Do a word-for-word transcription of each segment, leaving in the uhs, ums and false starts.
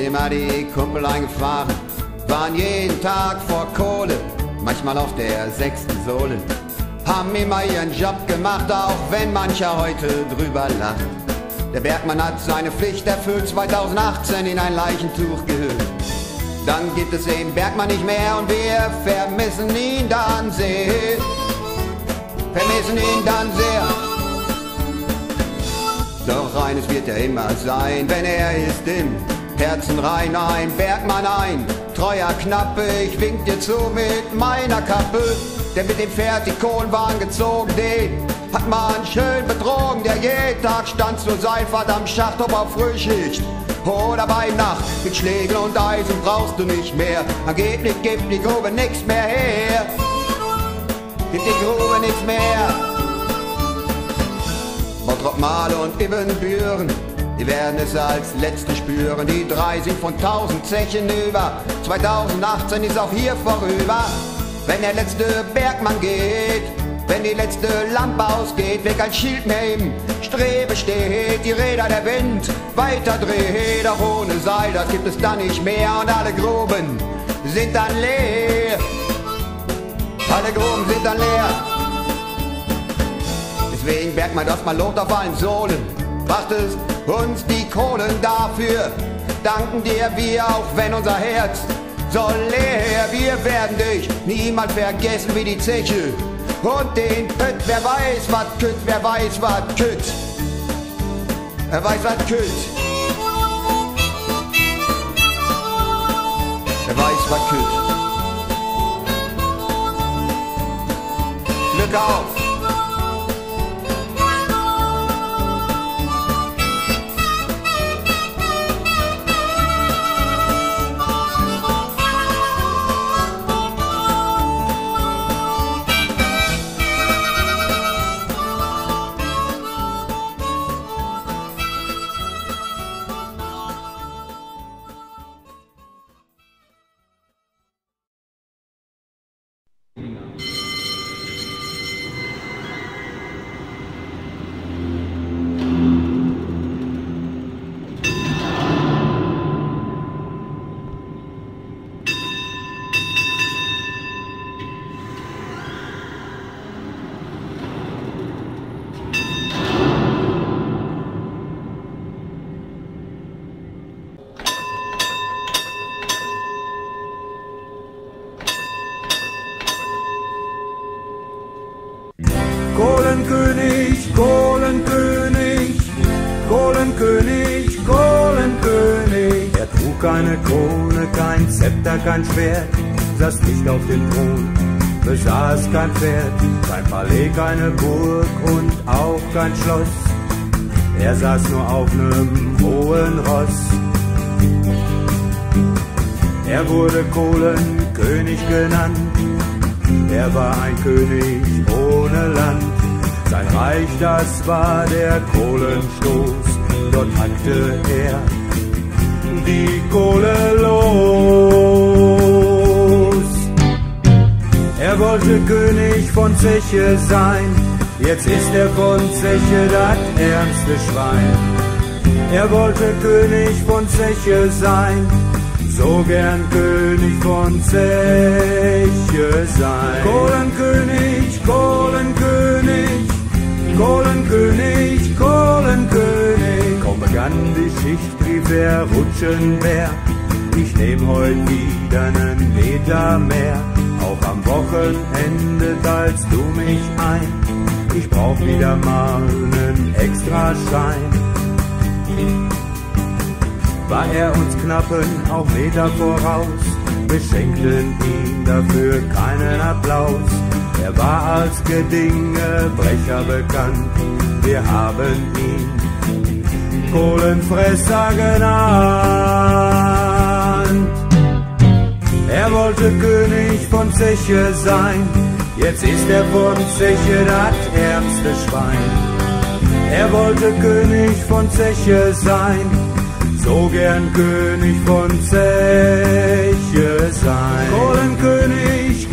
immer die Kumpel eingefahren, waren jeden Tag vor Kohle, manchmal auf der sechsten Sohle. Haben immer ihren Job gemacht, auch wenn mancher heute drüber lacht. Der Bergmann hat seine Pflicht erfüllt, zweitausendachtzehn in ein Leichentuch gehüllt. Dann gibt es den Bergmann nicht mehr und wir vermissen ihn dann sehr. Vermissen ihn dann sehr. Doch eines wird er immer sein, wenn er ist im Herzen rein. Ein Bergmann, ein treuer Knappe, ich wink dir zu mit meiner Kappe. Der mit dem Pferd die Kohlenwagen gezogen, den hat man schön betrogen. Der jeden Tag stand zur Seilfahrt am Schacht, ob auf Frühschicht oder bei Nacht. Mit Schlägel und Eisen brauchst du nicht mehr, angeblich gibt die Grube nix mehr her. Gibt die Grube nix mehr. Bottrop, Mahle und Ibbenbüren, die werden es als letzte spüren. Die drei sind von tausend Zechen über, zweitausendachtzehn ist auch hier vorüber. Wenn der letzte Bergmann geht, wenn die letzte Lampe ausgeht, wer kein Schild mehr im Strebe steht, die Räder der Wind weiter dreht, auch ohne Seil, das gibt es dann nicht mehr und alle Gruben sind dann leer. Alle Gruben sind dann leer. Deswegen Bergmann, das mal Lot auf allen Sohlen, brachtest uns die Kohlen dafür, danken dir wir, auch wenn unser Herz so leer. Wir werden dich niemals vergessen wie die Zeche und den Pütt. Wer weiß, was kütt, wer weiß, was kütt. Wer weiß, was kütt. Wer weiß, was kütt. Glück auf. Kohlenkönig, Kohlenkönig, Kohlenkönig, Kohlenkönig. Er trug keine Krone, kein Zepter, kein Schwert, saß nicht auf dem Thron, besaß kein Pferd, kein Palais, keine Burg und auch kein Schloss. Er saß nur auf nem hohen Ross. Er wurde Kohlenkönig genannt, er war ein König ohne Land. Sein Reich, das war der Kohlenstoß, dort hackte er die Kohle los. Er wollte König von Zeche sein, jetzt ist er von Zeche das ärmste Schwein. Er wollte König von Zeche sein, so gern König von Zeche sein. Kohlenkönig, Kohlenkönig, Kohlenkönig, Kohlenkönig. Kaum begann die Schicht, rief er Rutschenbär, ich nehm heut wieder nen Meter mehr. Auch am Wochenende teilst du mich ein, ich brauch wieder mal nen Extraschein. War er uns knappen auch Meter voraus, beschenkten ihm dafür keinen Applaus. Er war als Gedingebrecher bekannt, wir haben ihn Kohlenfresser genannt. Er wollte König von Zeche sein, jetzt ist er von Zeche das ärmste Schwein. Er wollte König von Zeche sein, so gern König von Zeche sein. Kohlenkönig,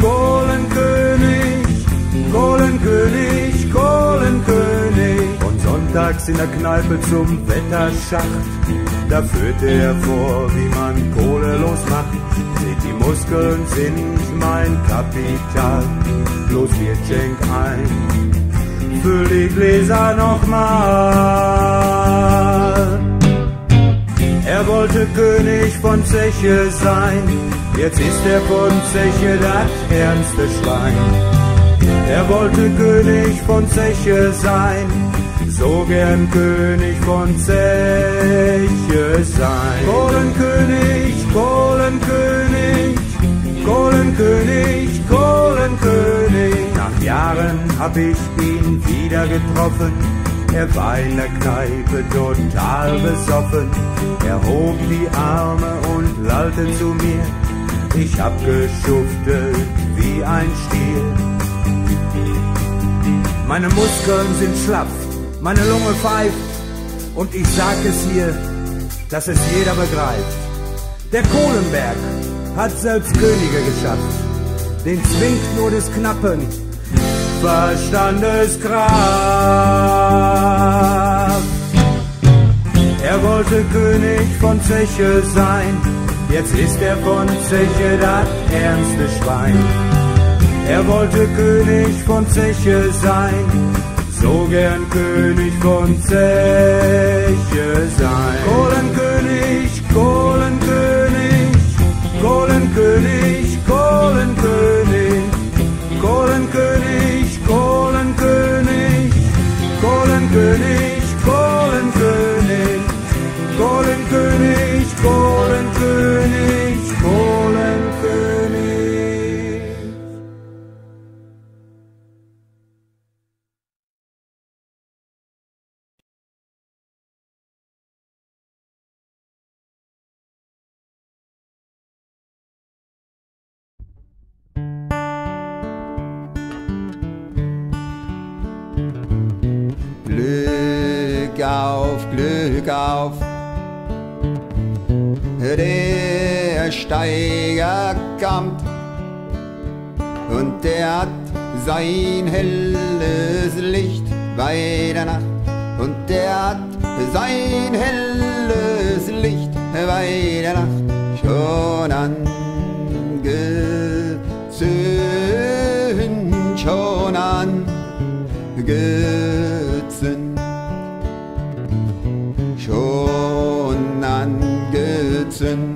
Kohlenkönig, Kohlenkönig, Kohlenkönig. Und sonntags nachts in der Kneipe zum Wetterschacht. Da führte er vor, wie man Kohle losmacht. Seht, die Muskeln sind mein Kapital, bloß wir schenk ein, füll die Gläser nochmal. Er wollte König von Zeche sein, jetzt ist er von Zeche das ernste Schwein. Er wollte König von Zeche sein, so gern König von Zeche sein. Kohlenkönig, Kohlenkönig, Kohlenkönig, Kohlenkönig. Nach Jahren hab ich ihn wieder getroffen, er war in der Kneipe total besoffen. Er hob die Arme und lallte zu mir, ich hab geschuftet wie ein Stier. Meine Muskeln sind schlaff, meine Lunge pfeift, und ich sag es hier, dass es jeder begreift. Der Kohlenberg hat selbst Könige geschafft, den zwingt nur des knappen Verstandeskraft. Er wollte König von Zeche sein, jetzt ist er von Zeche das ernste Schwein. Er wollte König von Zeche sein, so gern König von Zeche sein. Kohlenkönig, Kohlenkönig, Kohlenkönig, Kohlenkönig, Kohlenkönig, Kohlenkönig, Kohlenkönig, Kohlenkönig, Kohlenkönig, Kohlenkönig, Kohlenkönig. Glück auf, Glück auf, der Steiger kommt, und der hat sein helles Licht bei der Nacht, und der hat sein helles Licht bei der Nacht schon angezündet, schon angezündet, schon angezündet.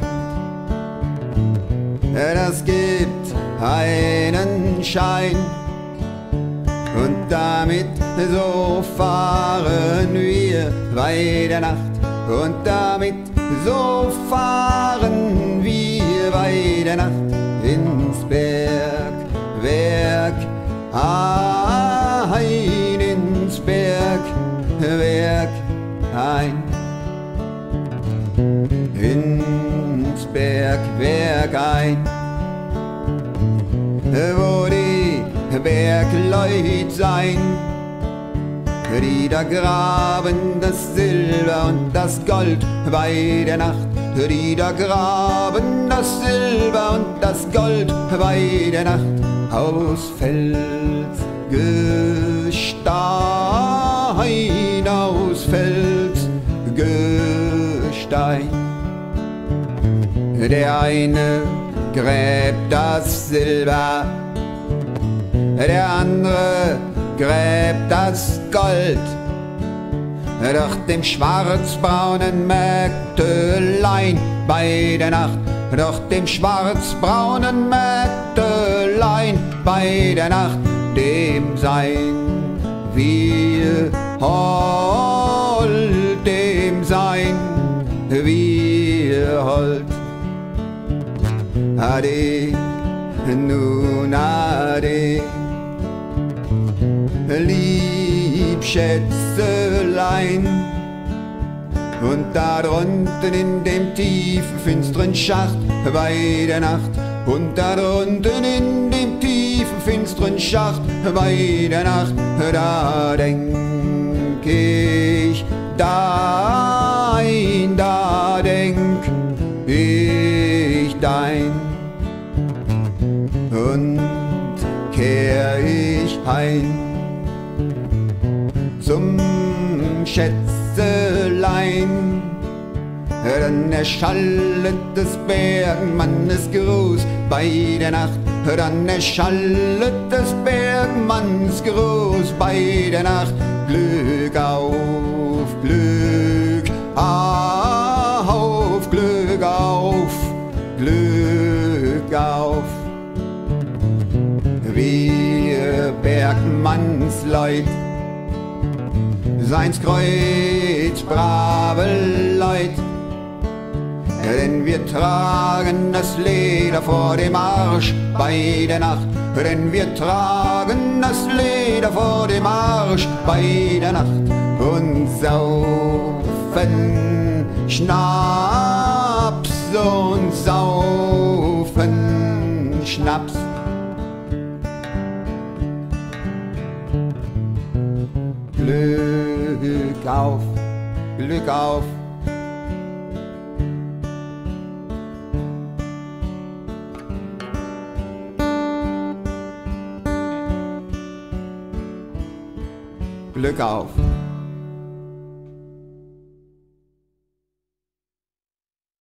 Das gibt einen Schein, und damit so fahren wir bei der Nacht, und damit so fahren wir bei der Nacht ins Bergwerk ein, ins Bergwerk ein, ins Bergwerk ein, wo die Bergleut sein, die da graben das Silber und das Gold bei der Nacht, die da graben das Silber und das Gold bei der Nacht aus Felsgestein, aus Felsgestein. Der eine gräbt das Silber, der andere gräbt das Gold, doch dem schwarzbraunen Mägdelein bei der Nacht, doch dem schwarzbraunen Mägdelein bei der Nacht, dem sein wir hold, dem sein wir hold. Ade, nun ade, lieb Schätzelein, und da drunten in dem tiefen, finsteren Schacht bei der Nacht, und da drunten in dem tiefen, finsteren Schacht bei der Nacht, da denk ich dein, da denk ich dein, und kehr ich heim zum Schätzelein. Dann erschallet des Bergmannes Gruß bei der Nacht, dann erschallet des Bergmanns Gruß bei der Nacht. Glück auf, Glück auf, Glück auf, Glück auf. Wir Bergmannsleut, seins Kreuz brave Leut, denn wir tragen das Leder vor dem Arsch bei der Nacht, denn wir tragen das Leder vor dem Arsch bei der Nacht und saufen Schnaps und saufen Schnaps. Glück auf, Glück auf. Glück auf.